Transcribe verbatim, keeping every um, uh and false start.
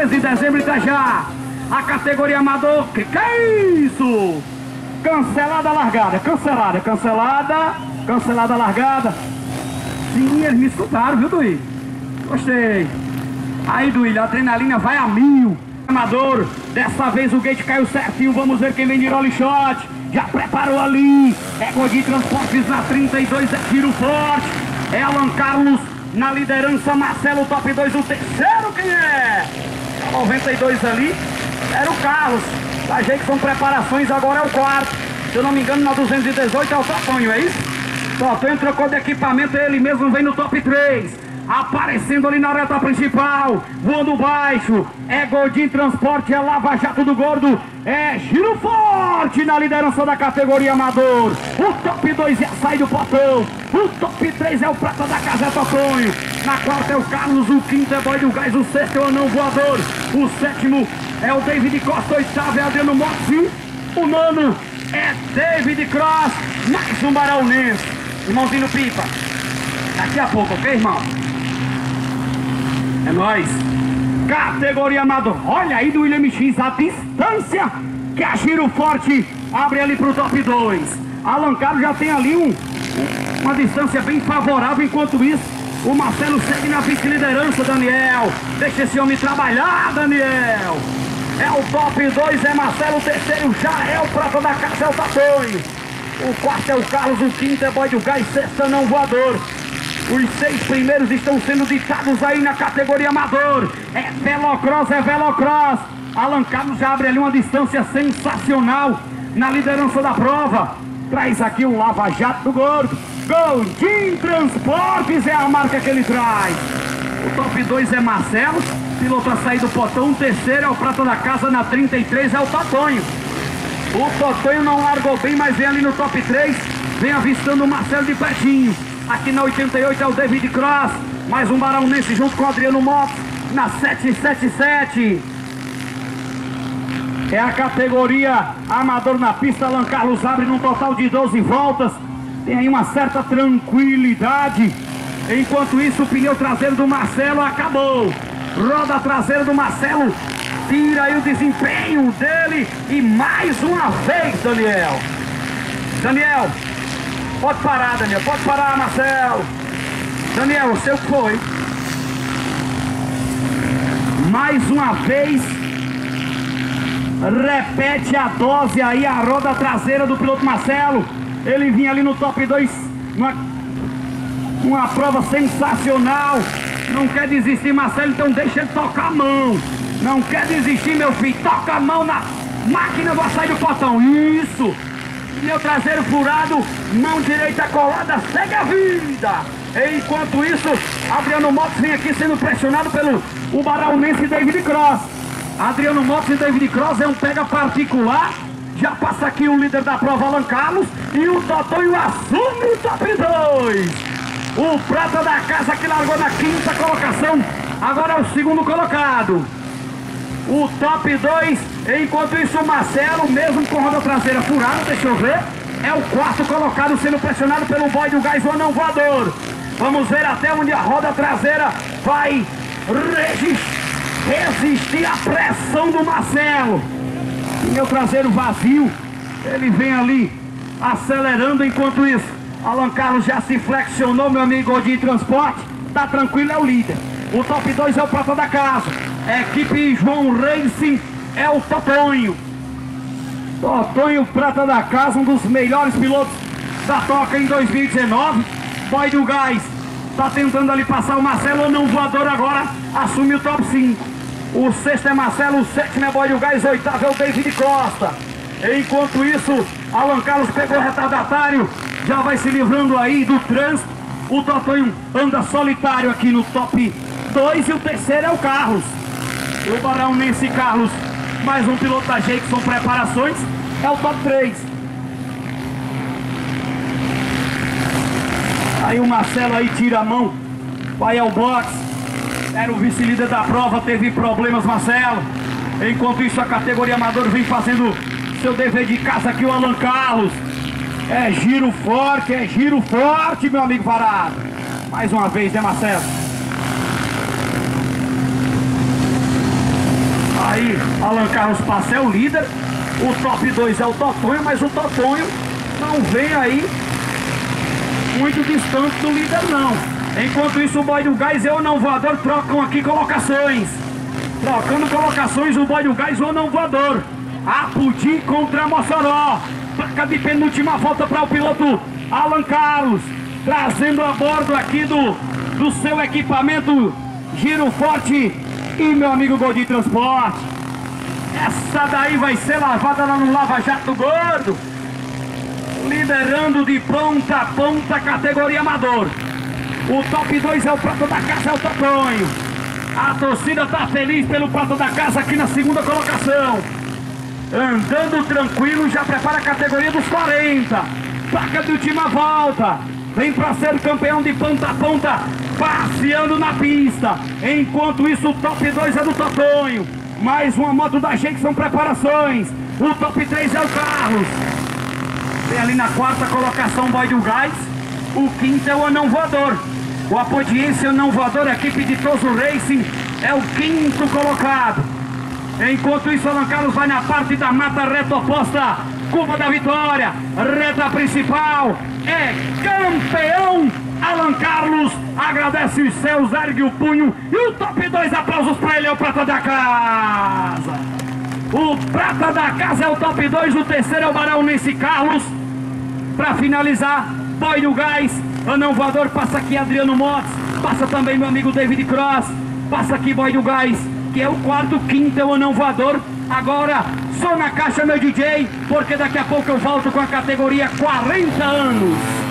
treze de dezembro e tá já. A categoria amador, que que é isso? Cancelada a largada, cancelada, cancelada, cancelada a largada. Sim, eles me escutaram, viu, Duí? Gostei. Aí, Duí, a adrenalina vai a mil. Amador, dessa vez o gate caiu certinho, vamos ver quem vem de rolling shot. Já preparou ali, é Godinho Transportes na trinta e dois, é tiro forte. É Alan Carlos na liderança, Marcelo top dois, o terceiro quem é? noventa e dois ali, era o Carlos. A gente são preparações, agora é o quarto. Se eu não me engano, na duzentos e dezoito é o Totonho, é isso? Totonho trocou de equipamento, ele mesmo vem no top três. Aparecendo ali na reta principal, voando baixo, é Godinho Transporte, é Lava Jato do Gordo, é Giro Forte na liderança da categoria amador. O top dois é a sai do potão, o top três é o Prata da Casa, é Totonho. Na quarta é o Carlos, o quinto é Boy do Gás, o sexto é o Anão Voador, o sétimo é o David Costa, o oitavo é Adriano Motti, o nono é David Cross, mais um Baraunense. Irmãozinho Pipa, daqui a pouco, ok, irmão? É nóis. Categoria amador. Olha aí do William X a distância que a Giro Forte abre ali pro top dois. Alan Carlos já tem ali um, uma distância bem favorável. Enquanto isso, o Marcelo segue na vice-liderança, Daniel. Deixa esse homem trabalhar, Daniel. É o top dois, é Marcelo. O terceiro já é o Prata da Casa, é o Totonho. O quarto é o Carlos, o quinto é Boy do Gás, sexta Não Voador. Os seis primeiros estão sendo ditados aí na categoria amador. É Velocross, é Velocross. Alan Carlos já abre ali uma distância sensacional na liderança da prova. Traz aqui o Lava Jato do Gordo. Godinho Transportes é a marca que ele traz. O top dois é Marcelo, piloto a sair do potão. O terceiro é o Prata da Casa, na trinta e três é o Totonho. O Totonho não largou bem, mas vem ali no top três. Vem avistando o Marcelo de pertinho. Aqui na oitenta e oito é o David Cross, mais um Baraunense junto com o Adriano Motos, na sete sete sete. É a categoria amador na pista. Alan Carlos abre num total de doze voltas. Tem aí uma certa tranquilidade. Enquanto isso, o pneu traseiro do Marcelo acabou. Roda traseira do Marcelo tira aí o desempenho dele. E mais uma vez, Daniel. Daniel. Pode parar, Daniel, pode parar, Marcelo. Daniel, o seu foi. Mais uma vez, repete a dose aí, a roda traseira do piloto Marcelo. Ele vinha ali no top dois, uma, uma prova sensacional. Não quer desistir, Marcelo, então deixa ele tocar a mão. Não quer desistir, meu filho, toca a mão na máquina do açaí do potão. Isso! Pneu traseiro furado, mão direita colada, segue a vida. Enquanto isso, Adriano Motos vem aqui sendo pressionado pelo o Baraunense David Cross. Adriano Motos e David Cross é um pega particular. Já passa aqui o líder da prova, Alan Carlos, e o Totonho assume o top dois. O Prata da Casa que largou na quinta colocação, agora é o segundo colocado. O top dois, enquanto isso o Marcelo, mesmo com roda traseira furada, deixa eu ver, é o quarto colocado sendo pressionado pelo Boy do Gás, o Anão Voador. Vamos ver até onde a roda traseira vai resistir à pressão do Marcelo. Pneu traseiro vazio, ele vem ali acelerando. Enquanto isso, Alan Carlos já se flexionou, meu amigo Godinho Transporte, tá tranquilo, é o líder. O top dois é o Prata da Casa. A equipe João Racing é o Totonho. Totonho, Prata da Casa, um dos melhores pilotos da Toca em dois mil e dezenove. Boy do Gás tá tentando ali passar o Marcelo. Não Voador agora assume o top cinco. O sexto é Marcelo, o sétimo é Boy do Gás, o oitavo é o David Costa. Enquanto isso, Alan Carlos pegou o retardatário, já vai se livrando aí do trânsito. O Totonho anda solitário aqui no top dois e o terceiro é o Carlos. O Baraunense Carlos, mais um piloto da Jackson Preparações, é o top três. Aí o Marcelo aí tira a mão, vai ao box. Era o vice-líder da prova, teve problemas, Marcelo. Enquanto isso, a categoria amador vem fazendo seu dever de casa aqui, o Alan Carlos. É giro forte, é giro forte, meu amigo Parado. Mais uma vez, né, Marcelo? Aí, Alan Carlos passa é o líder. O top dois é o Totonho, mas o Totonho não vem aí muito distante do líder, não. Enquanto isso, o Boy do Gás e o Não Voador trocam aqui colocações. Trocando colocações, o Boy do Gás e o Não Voador. Apudi contra Mossoró. Placa de penúltima volta para o piloto Alan Carlos, trazendo a bordo aqui do, do seu equipamento Giro Forte e meu amigo Goldinho Transporte. Essa daí vai ser lavada lá no Lava Jato Gordo, liderando de ponta a ponta a categoria amador. O top dois é o prata da casa, é o Totonho. A torcida tá feliz pelo prata da casa aqui na segunda colocação. Andando tranquilo, já prepara a categoria dos quarenta. Placa de última volta. Vem para ser campeão de ponta a ponta, passeando na pista. Enquanto isso, o top dois é do Totonho. Mais uma moto da gente, são preparações. O top três é o Carlos. Tem ali na quarta colocação o Boy do Gás. O quinto é o Anão Voador. O Apodiense Anão Voador, a equipe de Toso Racing, é o quinto colocado. Enquanto isso, Alan Carlos vai na parte da mata reta oposta. Curva da vitória, reta principal. É campeão Alan Carlos. Agradece os céus, ergue o punho. E o top dois, aplausos para ele, é o prata da casa. O prata da casa é o top dois. O terceiro é o Baraunense Carlos. Para finalizar, Boy do Gás, Anão Voador, passa aqui Adriano Motes, passa também meu amigo David Cross, passa aqui Boy do Gás, que é o quarto, quinto é o Anão Voador. Agora, só na caixa, meu D J, porque daqui a pouco eu volto com a categoria quarenta anos.